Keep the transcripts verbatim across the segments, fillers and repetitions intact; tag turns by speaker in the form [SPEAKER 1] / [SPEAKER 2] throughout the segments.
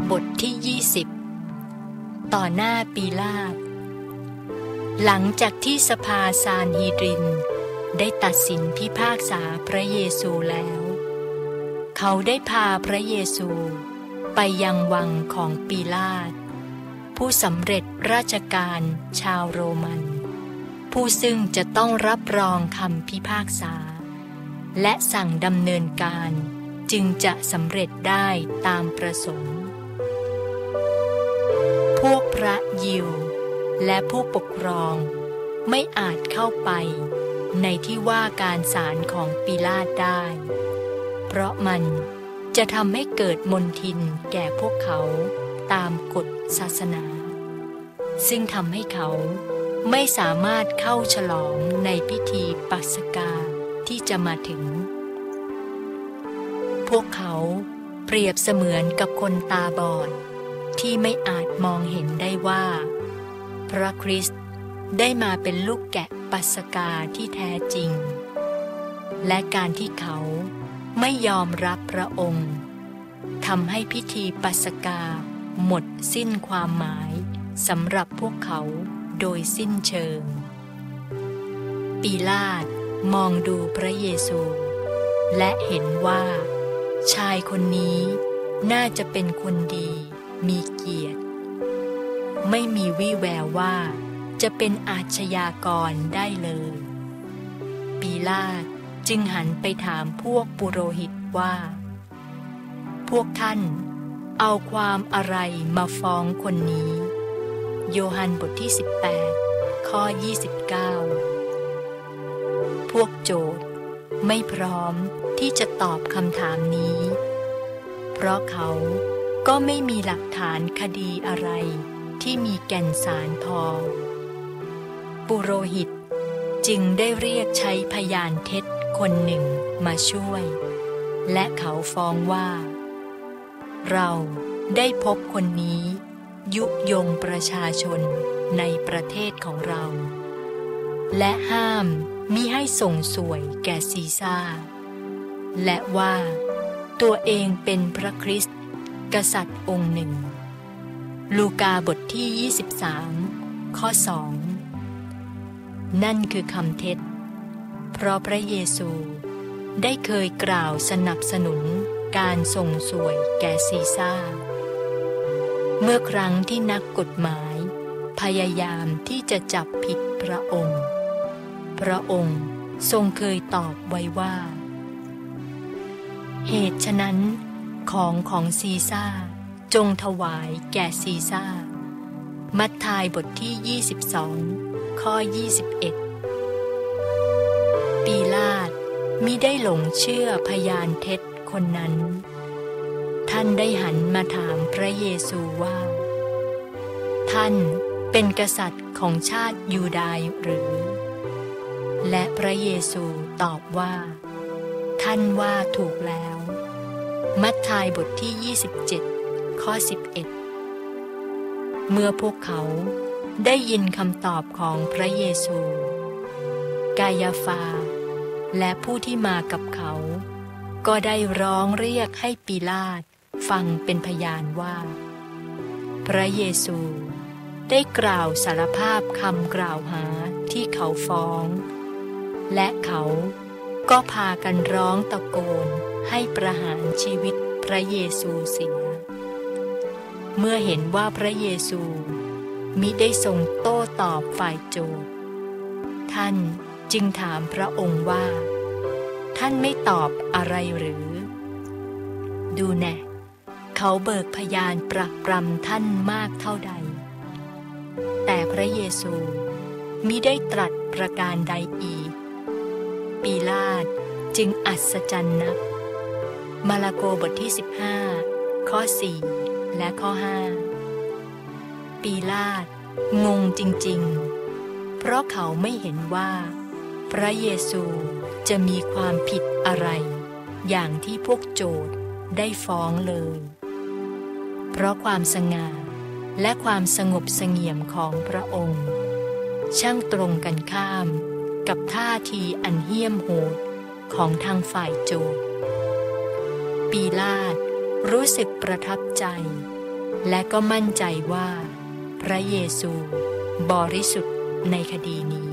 [SPEAKER 1] บทที่ยี่สิบต่อหน้าปีลาตหลังจากที่สภาซานฮีดรินได้ตัดสินพิพากษาพระเยซูแล้วเขาได้พาพระเยซูไปยังวังของปีลาตผู้สำเร็จราชการชาวโรมันผู้ซึ่งจะต้องรับรองคำพิพากษาและสั่งดำเนินการจึงจะสำเร็จได้ตามประสงค์พวกพระยิวและผู้ปกครองไม่อาจเข้าไปในที่ว่าการศาลของปิลาตได้เพราะมันจะทำให้เกิดมลทินแก่พวกเขาตามกฎศาสนาซึ่งทำให้เขาไม่สามารถเข้าฉลองในพิธีปัสกาที่จะมาถึงพวกเขาเปรียบเสมือนกับคนตาบอดที่ไม่อาจมองเห็นได้ว่าพระคริสต์ได้มาเป็นลูกแกะปัสกาที่แท้จริงและการที่เขาไม่ยอมรับพระองค์ทำให้พิธีปัสกาหมดสิ้นความหมายสำหรับพวกเขาโดยสิ้นเชิงปีลาตมองดูพระเยซูและเห็นว่าชายคนนี้น่าจะเป็นคนดีมีเกียรติไม่มีวี่แววว่าจะเป็นอาชญากรได้เลยปีลาตจึงหันไปถามพวกปุโรหิตว่าพวกท่านเอาความอะไรมาฟ้องคนนี้โยฮันบทที่สิบแปดข้อยี่สิบเก้าพวกโจทย์ไม่พร้อมที่จะตอบคำถามนี้เพราะเขาก็ไม่มีหลักฐานคดีอะไรที่มีแก่นสารพอปุโรหิตจึงได้เรียกใช้พยานเท็จคนหนึ่งมาช่วยและเขาฟ้องว่าเราได้พบคนนี้ยุยงประชาชนในประเทศของเราและห้ามมิให้ส่งสวยแก่ซีซ่าและว่าตัวเองเป็นพระคริสต์กษัตริย์องค์หนึ่งลูกาบทที่ยี่สิบสามข้อสองนั่นคือคำเท็จเพราะพระเยซูได้เคยกล่าวสนับสนุนการส่งสวยแก่ซีซ่าเมื่อครั้งที่นักกฎหมายพยายามที่จะจับผิดพระองค์พระองค์ทรงเคยตอบไว้ว่าเหตุฉะนั้นของของซีซ่าจงถวายแก่ซีซ่ามัทธิวบทที่ยี่สิบสองข้อยี่สิบเอ็ดปีลาตมิได้หลงเชื่อพยานเท็จคนนั้นท่านได้หันมาถามพระเยซูว่าท่านเป็นกษัตริย์ของชาติยูดาห์หรือและพระเยซูตอบว่าท่านว่าถูกแล้วมัทธิวบทที่ยี่สิบเจ็ดข้อสิบเอ็ดเมื่อพวกเขาได้ยินคำตอบของพระเยซูกายาฟาและผู้ที่มากับเขาก็ได้ร้องเรียกให้ปิลาตฟังเป็นพยานว่าพระเยซูได้กล่าวสารภาพคำกล่าวหาที่เขาฟ้องและเขาก็พากันร้องตะโกนให้ประหารชีวิตพระเยซูเสียเมื่อเห็นว่าพระเยซูมิได้ทรงโต้ตอบฝ่ายโจทย์ท่านจึงถามพระองค์ว่าท่านไม่ตอบอะไรหรือดูแน่เขาเบิกพยานปรักปรำท่านมากเท่าใดแต่พระเยซูมิได้ตรัสประการใดอีกปีลาตจึงอัศจรรย์นักมาระโกบทที่สิบห้าข้อสี่และข้อห้าปีลาตงงจริงๆเพราะเขาไม่เห็นว่าพระเยซูจะมีความผิดอะไรอย่างที่พวกโจทย์ได้ฟ้องเลยเพราะความสง่าและความสงบเสงี่ยมของพระองค์ช่างตรงกันข้ามกับท่าทีอันเหี้ยมโหดของทางฝ่ายโจทย์ปีลาตรู้สึกประทับใจและก็มั่นใจว่าพระเยซูบริสุทธิ์ในคดีนี้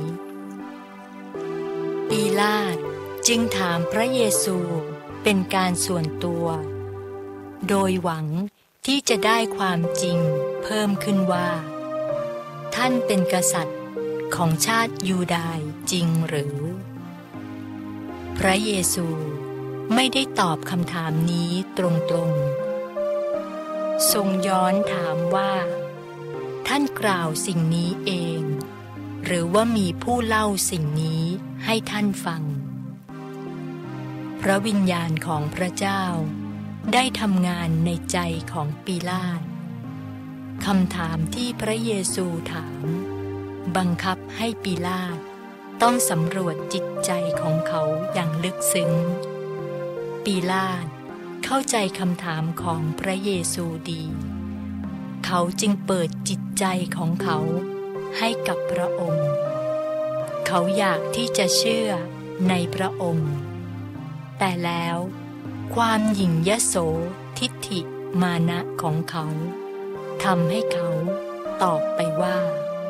[SPEAKER 1] ปีลาตจึงถามพระเยซูเป็นการส่วนตัวโดยหวังที่จะได้ความจริงเพิ่มขึ้นว่าท่านเป็นกษัตริย์ของชาติยูดาห์จริงหรือพระเยซูไม่ได้ตอบคำถามนี้ตรงๆทรงย้อนถามว่าท่านกล่าวสิ่งนี้เองหรือว่ามีผู้เล่าสิ่งนี้ให้ท่านฟังพระวิญญาณของพระเจ้าได้ทำงานในใจของปีลาตคำถามที่พระเยซูถามบังคับให้ปีลาตต้องสำรวจจิตใจของเขาอย่างลึกซึ้งปีลาตเข้าใจคำถามของพระเยซูดีเขาจึงเปิดจิตใจของเขาให้กับพระองค์เขาอยากที่จะเชื่อในพระองค์แต่แล้วความหยิ่งยโสทิฏฐิมานะของเขาทำให้เขาตอบไปว่า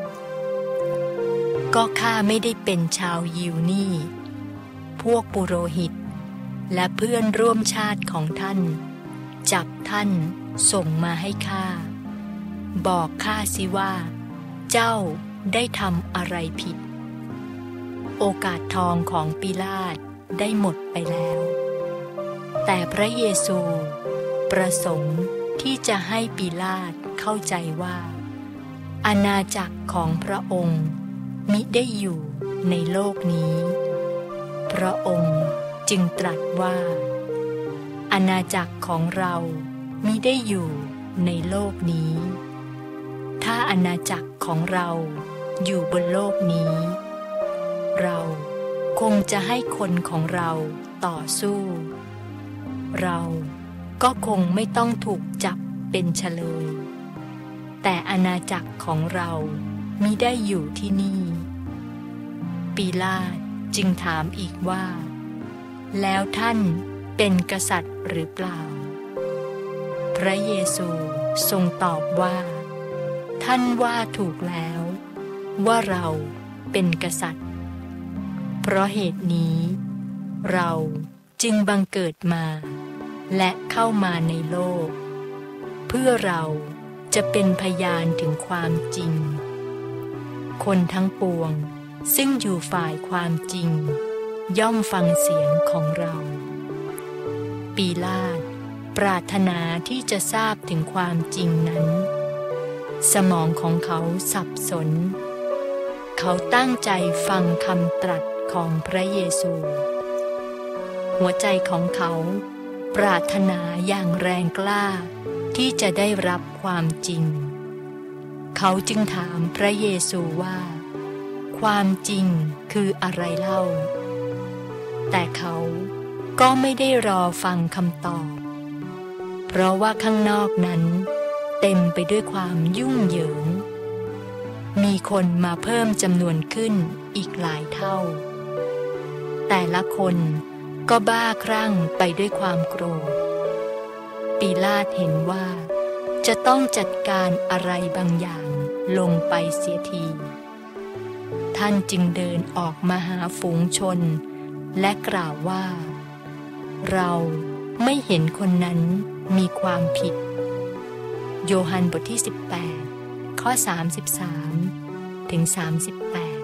[SPEAKER 1] ก็ข้าไม่ได้เป็นชาวยิวนี่พวกปุโรหิตและเพื่อนร่วมชาติของท่านจับท่านส่งมาให้ข้าบอกข้าสิว่าเจ้าได้ทำอะไรผิดโอกาสทองของปิลาตได้หมดไปแล้วแต่พระเยซูประสงค์ที่จะให้ปิลาตเข้าใจว่าอาณาจักรของพระองค์มิได้อยู่ในโลกนี้พระองค์จึงตรัสว่าอาณาจักรของเรามิได้อยู่ในโลกนี้ถ้าอาณาจักรของเราอยู่บนโลกนี้เราคงจะให้คนของเราต่อสู้เราก็คงไม่ต้องถูกจับเป็นเฉลยแต่อาณาจักรของเรามิได้อยู่ที่นี่ปีลาตจึงถามอีกว่าแล้วท่านเป็นกษัตริย์หรือเปล่าพระเยซูทรงตอบว่าท่านว่าถูกแล้วว่าเราเป็นกษัตริย์เพราะเหตุนี้เราจึงบังเกิดมาและเข้ามาในโลกเพื่อเราจะเป็นพยานถึงความจริงคนทั้งปวงซึ่งอยู่ฝ่ายความจริงย่อมฟังเสียงของเราปีลาตปรารถนาที่จะทราบถึงความจริงนั้นสมองของเขาสับสนเขาตั้งใจฟังคำตรัสของพระเยซูหัวใจของเขาปรารถนาอย่างแรงกล้าที่จะได้รับความจริงเขาจึงถามพระเยซูว่าความจริงคืออะไรเล่าแต่เขาก็ไม่ได้รอฟังคำตอบเพราะว่าข้างนอกนั้นเต็มไปด้วยความยุ่งเหยิงมีคนมาเพิ่มจำนวนขึ้นอีกหลายเท่าแต่ละคนก็บ้าคลั่งไปด้วยความโกรธปีลาตเห็นว่าจะต้องจัดการอะไรบางอย่างลงไปเสียทีท่านจึงเดินออกมาหาฝูงชนและกล่าวว่าเราไม่เห็นคนนั้นมีความผิดโยฮันบทที่สิบแปดข้อสามสิบสามถึงสามสิบแปด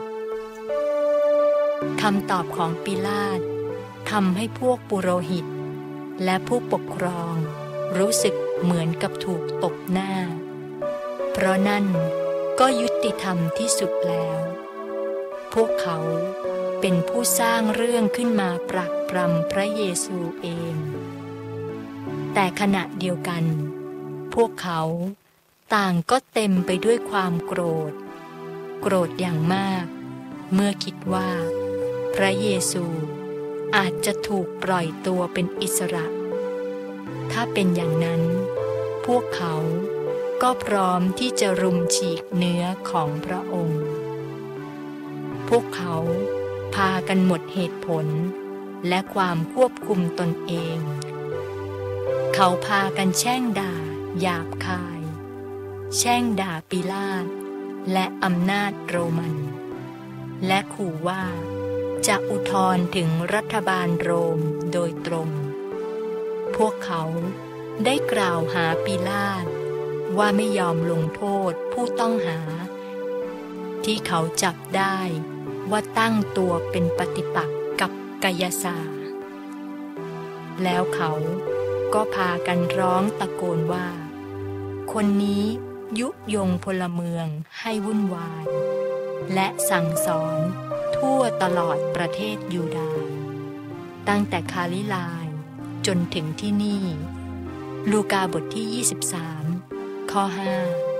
[SPEAKER 1] คำตอบของปิลาตทำให้พวกปุโรหิตและผู้ปกครองรู้สึกเหมือนกับถูกตบหน้าเพราะนั่นก็ยุติธรรมที่สุดแล้วพวกเขาเป็นผู้สร้างเรื่องขึ้นมาปรักปรำพระเยซูเองแต่ขณะเดียวกันพวกเขาต่างก็เต็มไปด้วยความโกรธโกรธอย่างมากเมื่อคิดว่าพระเยซูอาจจะถูกปล่อยตัวเป็นอิสระถ้าเป็นอย่างนั้นพวกเขาก็พร้อมที่จะรุมฉีกเนื้อของพระองค์พวกเขาพากันหมดเหตุผลและความควบคุมตนเองเขาพากันแช่งด่าหยาบคายแช่งด่าปิลาตและอำนาจโรมันและขู่ว่าจะอุทธรณ์ถึงรัฐบาลโรมโดยตรงพวกเขาได้กล่าวหาปิลาตว่าไม่ยอมลงโทษผู้ต้องหาที่เขาจับได้ว่าตั้งตัวเป็นปฏิปักษ์กับกายซาร์แล้วเขาก็พากันร้องตะโกนว่าคนนี้ยุยงพลเมืองให้วุ่นวายและสั่งสอนทั่วตลอดประเทศยูดาห์ตั้งแต่คาลิลายจนถึงที่นี่ลูกาบทที่ยี่สิบสามข้อห้า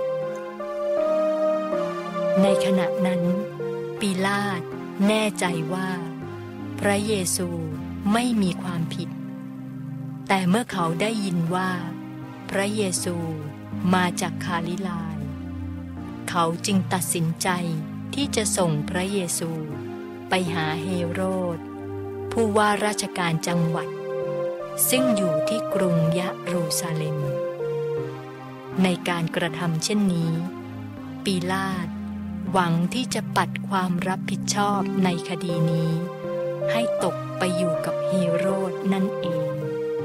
[SPEAKER 1] ในขณะนั้นปิลาตแน่ใจว่าพระเยซูไม่มีความผิดแต่เมื่อเขาได้ยินว่าพระเยซูมาจากคาลิลายเขาจึงตัดสินใจที่จะส่งพระเยซูไปหาเฮโรดผู้ว่าราชการจังหวัดซึ่งอยู่ที่กรุงยะรูซาเล็มในการกระทำเช่นนี้ปิลาตหวังที่จะปัดความรับผิดชอบในคดีนี้ให้ตกไปอยู่กับเฮโรดนั่นเอง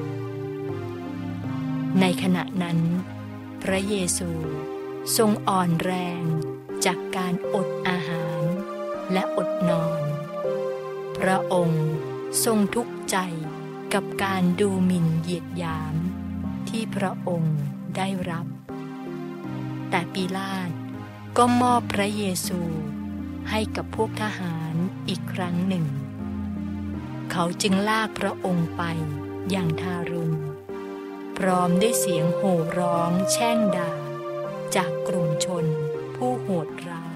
[SPEAKER 1] ในขณะนั้นพระเยซูทรงอ่อนแรงจากการอดอาหารและอดนอนพระองค์ทรงทุกข์ใจกับการดูหมิ่นเหยียดหยามที่พระองค์ได้รับแต่ปิลาตก็มอบพระเยซูให้กับพวกทหารอีกครั้งหนึ่งเขาจึงลากพระองค์ไปอย่างทารุณพร้อมด้วยเสียงโห่ร้องแช่งด่าจากกลุ่มชนผู้โหดร้าย